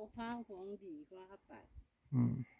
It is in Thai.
ข้าวของดีกว่าครับไปอืม